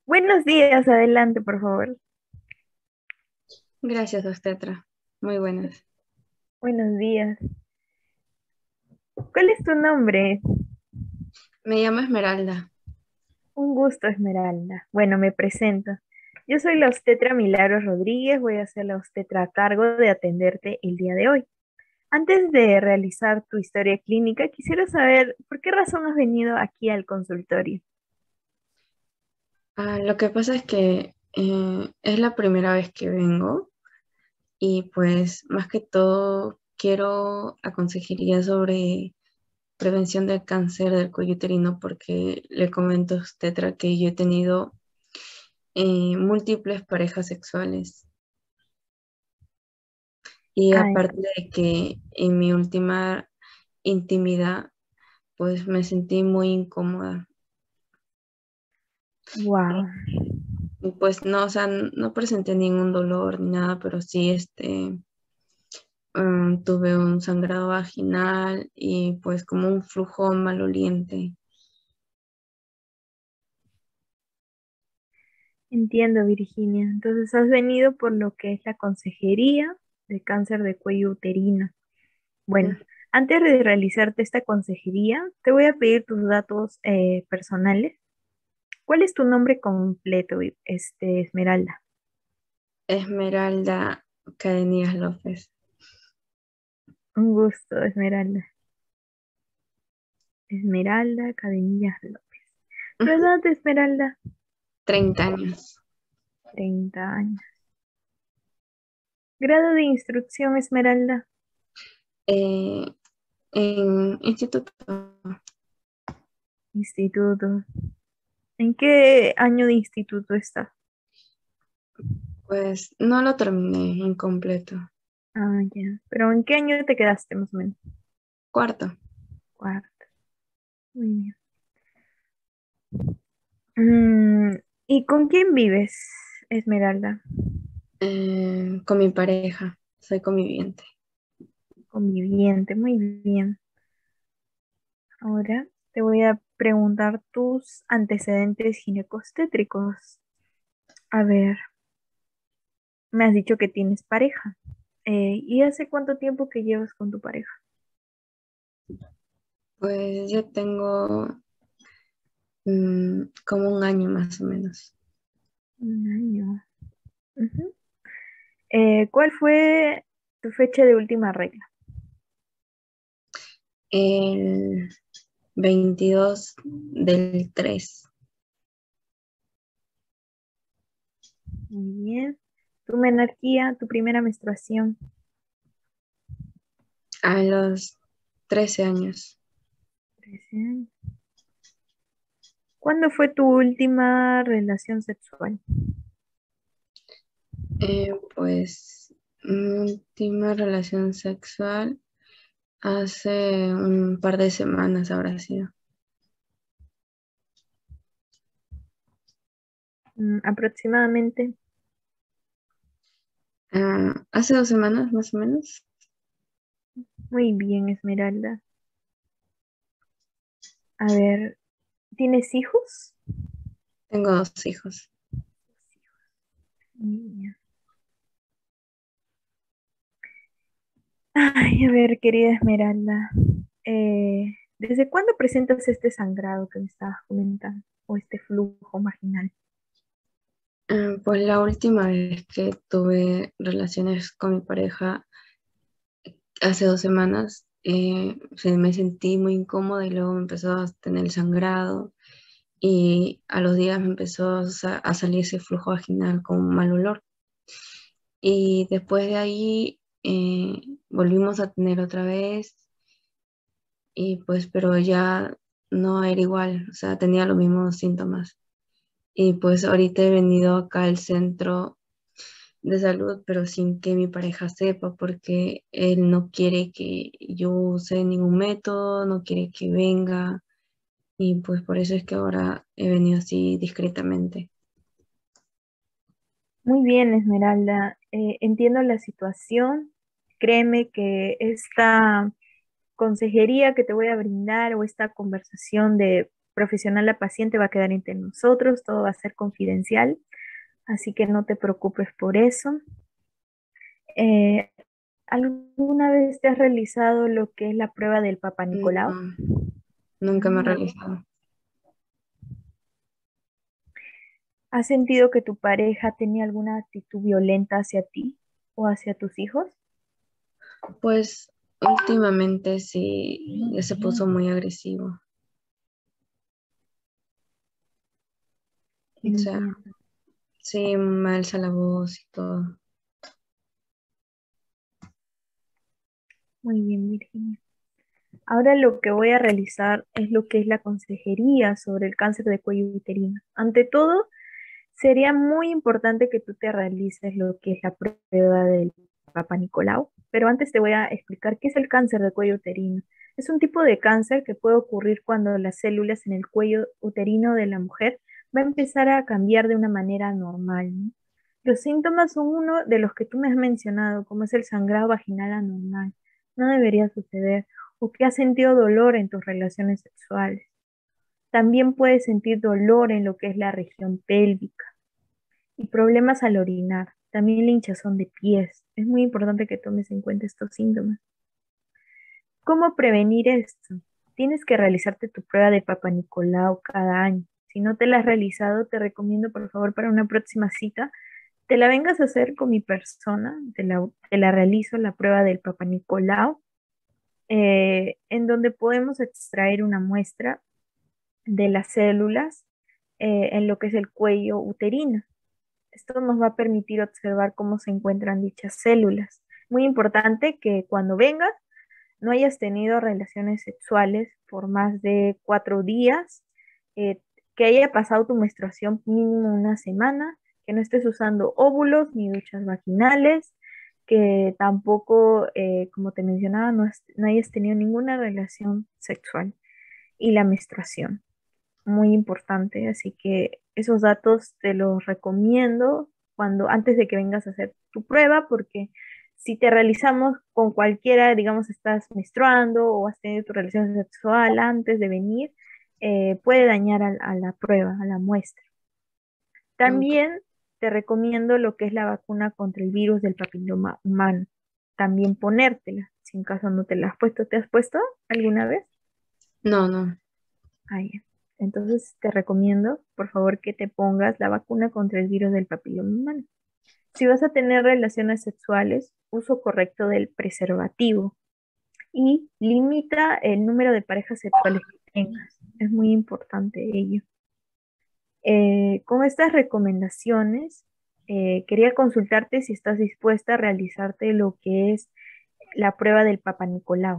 Buenos días, adelante, por favor. Gracias, obstetra. Muy buenas. Buenos días. ¿Cuál es tu nombre? Me llamo Esmeralda. Un gusto, Esmeralda. Bueno, me presento. Yo soy la obstetra Milagros Rodríguez, voy a ser la obstetra a cargo de atenderte el día de hoy. Antes de realizar tu historia clínica, quisiera saber por qué razón has venido aquí al consultorio. Lo que pasa es que es la primera vez que vengo y pues más que todo quiero la consejería sobre prevención del cáncer del cuello uterino porque le comento a obstetra que yo he tenido múltiples parejas sexuales y Ay, aparte de que en mi última intimidad pues me sentí muy incómoda. wow, Y pues no, o sea, no presenté ningún dolor ni nada, pero sí, tuve un sangrado vaginal y pues como un flujo maloliente. entiendo, Virginia. Entonces has venido por lo que es la consejería de cáncer de cuello uterino. Bueno, Mm, antes de realizarte esta consejería, te voy a pedir tus datos personales. ¿Cuál es tu nombre completo, Esmeralda? Esmeralda Cadenías López. Un gusto, Esmeralda. Esmeralda Cadenillas López. ¿Tu Ujú, edad, Esmeralda? 30 años. 30 años. ¿Grado de instrucción, Esmeralda? Eh, en instituto, Instituto. ¿En qué año de instituto estás? pues no lo terminé incompleto. Ah, ya. ¿Pero en qué año te quedaste, más o menos? Cuarto, Cuarto. Muy bien. Mm, ¿Y con quién vives, Esmeralda? con mi pareja, soy conviviente. Conviviente, muy bien. Ahora te voy a preguntar tus antecedentes ginecostétricos. A ver, me has dicho que tienes pareja. ¿Y hace cuánto tiempo que llevas con tu pareja? Pues yo tengo como un año más o menos. Un año. Ujú. ¿Cuál fue tu fecha de última regla? El 22 del 3. Muy bien. Tu menarquía, tu primera menstruación. A los 13 años. 13 años. ¿Cuándo fue tu última relación sexual? Pues mi última relación sexual hace un par de semanas habrá sido. Aproximadamente. Hace 2 semanas más o menos. Muy bien, Esmeralda. A ver, ¿tienes hijos? Tengo 2 hijos. Muy bien. Ay, a ver, querida Esmeralda, ¿desde cuándo presentas este sangrado que me estabas comentando o este flujo vaginal? Pues la última vez que tuve relaciones con mi pareja hace 2 semanas, me sentí muy incómoda y luego me empezó a tener el sangrado y a los días me empezó a salir ese flujo vaginal con un mal olor. Y después de ahí volvimos a tener otra vez y pues, pero ya no era igual, o sea, tenía los mismos síntomas. Y pues ahorita he venido acá al centro de salud, pero sin que mi pareja sepa, porque él no quiere que yo use ningún método, no quiere que venga, y pues por eso es que ahora he venido así discretamente. Muy bien, Esmeralda, entiendo la situación. Créeme que esta consejería que te voy a brindar o esta conversación de profesional a paciente va a quedar entre nosotros, todo va a ser confidencial, así que no te preocupes por eso. Eh, ¿Alguna vez te has realizado lo que es la prueba del Papa Nicolau? No, nunca me he No. realizado. ¿Has sentido que tu pareja tenía alguna actitud violenta hacia ti o hacia tus hijos? Pues últimamente sí, ya se puso muy agresivo. O sea, Entiendo. sí, me alza la voz y todo. Muy bien, Virginia. Ahora lo que voy a realizar es lo que es la consejería sobre el cáncer de cuello uterino. Ante todo, sería muy importante que tú te realices lo que es la prueba del Papa Nicolau, pero antes te voy a explicar qué es el cáncer de cuello uterino. Es un tipo de cáncer que puede ocurrir cuando las células en el cuello uterino de la mujer va a empezar a cambiar de una manera normal, ¿no? Los síntomas son uno de los que tú me has mencionado, como es el sangrado vaginal anormal. No debería suceder. O que has sentido dolor en tus relaciones sexuales. También puedes sentir dolor en lo que es la región pélvica y problemas al orinar. También la hinchazón de pies. Es muy importante que tomes en cuenta estos síntomas. ¿Cómo prevenir esto? Tienes que realizarte tu prueba de Papa Nicolau cada año. Si no te la has realizado, te recomiendo por favor para una próxima cita, te la vengas a hacer con mi persona, te la realizo la prueba del Papa Nicolau, en donde podemos extraer una muestra de las células en lo que es el cuello uterino. Esto nos va a permitir observar cómo se encuentran dichas células. Muy importante que cuando vengas no hayas tenido relaciones sexuales por más de 4 días, eh, que haya pasado tu menstruación mínimo una semana, que no estés usando óvulos ni duchas vaginales, que tampoco, como te mencionaba, no hayas tenido ninguna relación sexual y la menstruación muy importante, así que esos datos te los recomiendo antes de que vengas a hacer tu prueba, porque si te realizamos con cualquiera, digamos, estás menstruando o has tenido tu relación sexual antes de venir, puede dañar a la prueba, a la muestra. Ok. También te recomiendo lo que es la vacuna contra el virus del papiloma humano. También ponértela, si en caso no te la has puesto. ¿Te has puesto alguna vez? No, no. Ah, ya. Entonces te recomiendo, por favor, que te pongas la vacuna contra el virus del papiloma humano. Si vas a tener relaciones sexuales, uso correcto del preservativo y limita el número de parejas sexuales que tengas. Es muy importante ello. Con estas recomendaciones, quería consultarte si estás dispuesta a realizarte lo que es la prueba del Papa Nicolau.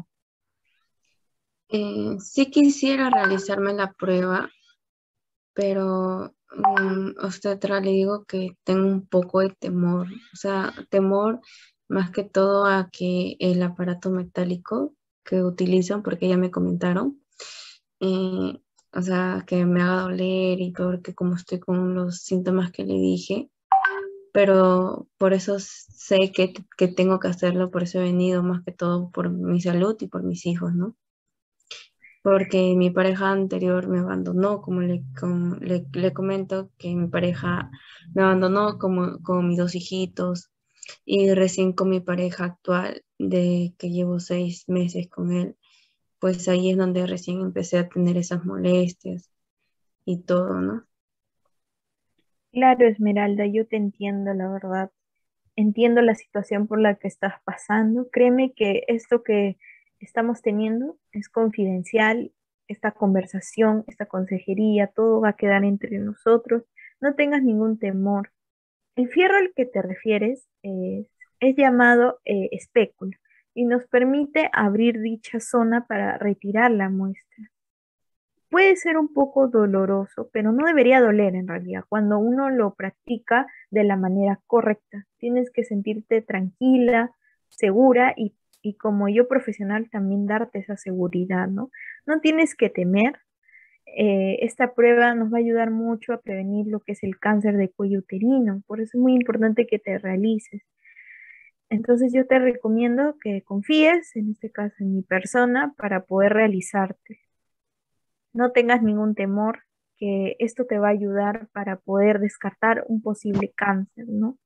Sí quisiera realizarme la prueba, pero usted le digo que tengo un poco de temor, o sea, temor más que todo a que el aparato metálico que utilizan, porque ya me comentaron, eh, o sea, que me haga doler y porque como estoy con los síntomas que le dije, pero por eso sé que tengo que hacerlo, por eso he venido más que todo por mi salud y por mis hijos, ¿no? Porque mi pareja anterior me abandonó, le comento que mi pareja me abandonó como, con mis 2 hijitos y recién con mi pareja actual, de que llevo 6 meses con él, pues ahí es donde recién empecé a tener esas molestias y todo, ¿no? Claro, Esmeralda, yo te entiendo, la verdad. Entiendo la situación por la que estás pasando. Créeme que esto que estamos teniendo es confidencial, esta conversación, esta consejería, todo va a quedar entre nosotros. No tengas ningún temor. El fierro al que te refieres es llamado espéculo y nos permite abrir dicha zona para retirar la muestra. Puede ser un poco doloroso, pero no debería doler en realidad cuando uno lo practica de la manera correcta. Tienes que sentirte tranquila, segura y como yo profesional también darte esa seguridad, ¿no? No tienes que temer. Esta prueba nos va a ayudar mucho a prevenir lo que es el cáncer de cuello uterino. Por eso es muy importante que te realices. Entonces yo te recomiendo que confíes, en este caso en mi persona, para poder realizarte. no tengas ningún temor, que esto te va a ayudar para poder descartar un posible cáncer, ¿no?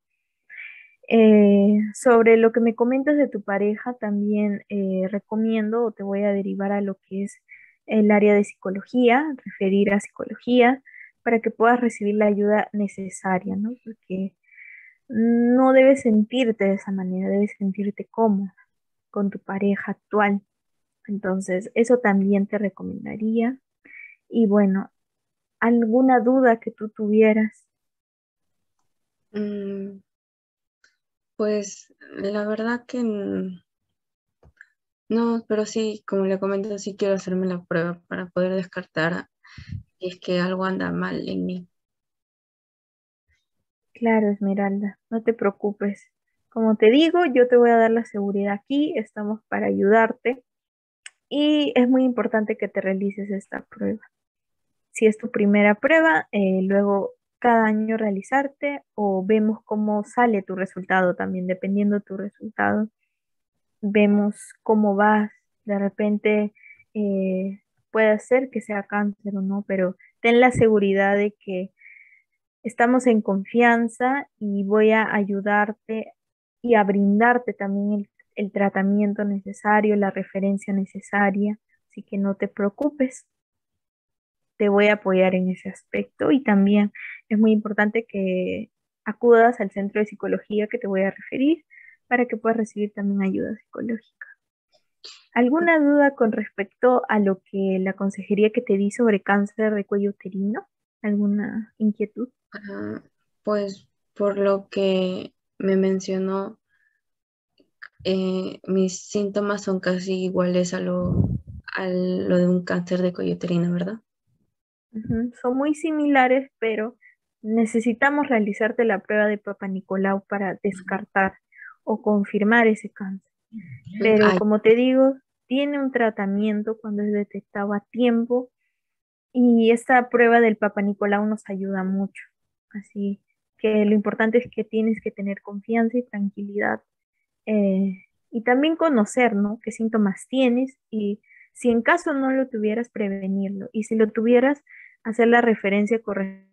Sobre lo que me comentas de tu pareja, también recomiendo o te voy a derivar a lo que es el área de psicología, referir a psicología, para que puedas recibir la ayuda necesaria, ¿no? Porque no debes sentirte de esa manera, debes sentirte cómoda con tu pareja actual. Entonces, eso también te recomendaría. Y bueno, ¿alguna duda que tú tuvieras? Mm, pues la verdad que no, pero sí, como le comento, sí quiero hacerme la prueba para poder descartar si es que algo anda mal en mí. Claro, Esmeralda, no te preocupes. Como te digo, yo te voy a dar la seguridad aquí, estamos para ayudarte y es muy importante que te realices esta prueba. Si es tu primera prueba, luego cada año realizarte o vemos cómo sale tu resultado también, dependiendo de tu resultado, vemos cómo vas. De repente puede ser que sea cáncer o no, pero ten la seguridad de que estamos en confianza y voy a ayudarte y a brindarte también el tratamiento necesario, la referencia necesaria. Así que no te preocupes, te voy a apoyar en ese aspecto y también es muy importante que acudas al centro de psicología que te voy a referir para que puedas recibir también ayuda psicológica. ¿Alguna duda con respecto a lo que la consejería que te di sobre cáncer de cuello uterino? ¿Alguna inquietud? Ah, pues por lo que me mencionó, mis síntomas son casi iguales a lo de un cáncer de cuello uterino, ¿verdad? Ujú, son muy similares, pero necesitamos realizarte la prueba de Papa Nicolau para descartar o confirmar ese cáncer. Pero Ay, como te digo, tiene un tratamiento cuando es detectado a tiempo y esta prueba del Papa Nicolau nos ayuda mucho. Así que lo importante es que tienes que tener confianza y tranquilidad eh, y también conocer, ¿no? ¿Qué síntomas tienes? Y si en caso no lo tuvieras, prevenirlo. Y si lo tuvieras, hacer la referencia correcta.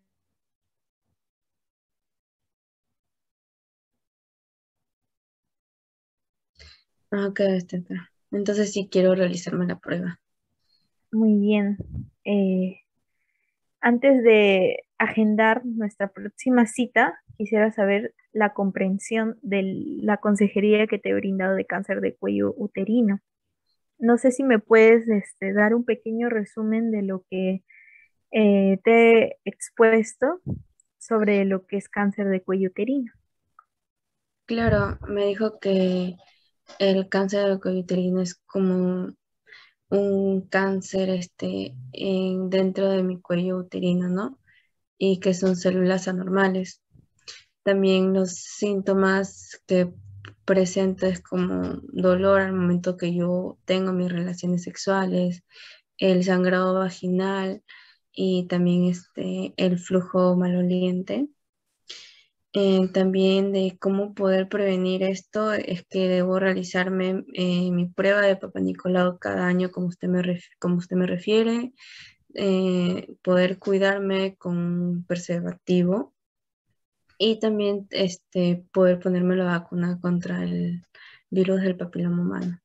ok, entonces sí quiero realizarme la prueba. Muy bien. Eh, Antes de agendar nuestra próxima cita, quisiera saber la comprensión de la consejería que te he brindado de cáncer de cuello uterino. No sé si me puedes dar un pequeño resumen de lo que te he expuesto sobre lo que es cáncer de cuello uterino. Claro, me dijo que el cáncer de cuello uterino es como un cáncer dentro de mi cuello uterino, ¿no? Y que son células anormales. También los síntomas que presento es como dolor al momento que yo tengo mis relaciones sexuales, el sangrado vaginal y también el flujo maloliente. También de cómo poder prevenir esto es que debo realizarme mi prueba de Papa Nicolau cada año como como usted me refiere, poder cuidarme con un preservativo y también poder ponerme la vacuna contra el virus del papiloma humano.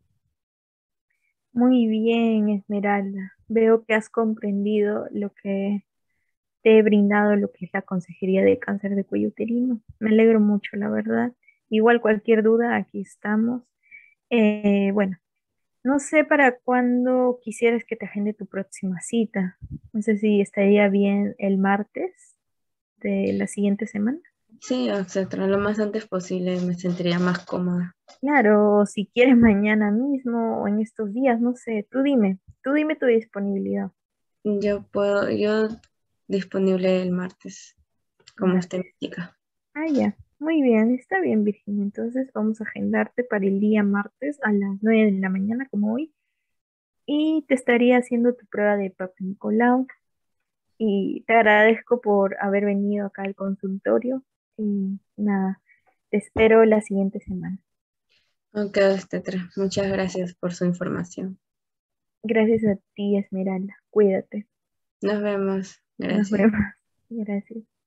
Muy bien, Esmeralda. Veo que has comprendido lo que te he brindado, lo que es la consejería de cáncer de cuello uterino. Me alegro mucho, la verdad. Igual cualquier duda, aquí estamos. Bueno, no sé para cuándo quisieras que te agende tu próxima cita. No sé si estaría bien el martes de la siguiente semana. Sí, etcétera. Lo más antes posible me sentiría más cómoda. Claro, o si quieres mañana mismo o en estos días, no sé, tú dime tu disponibilidad. Yo disponible el martes, como usted me Martes. indica. Ah, ya. Muy bien, está bien, Virginia. Entonces vamos a agendarte para el día martes a las 9 de la mañana, como hoy, y te estaría haciendo tu prueba de Papa Nicolau. Y te agradezco por haber venido acá al consultorio. Y nada, te espero la siguiente semana. Ok, muchas gracias por su información. Gracias a ti, Esmeralda. Cuídate. Nos vemos. Nos Gracias. vemos. Gracias.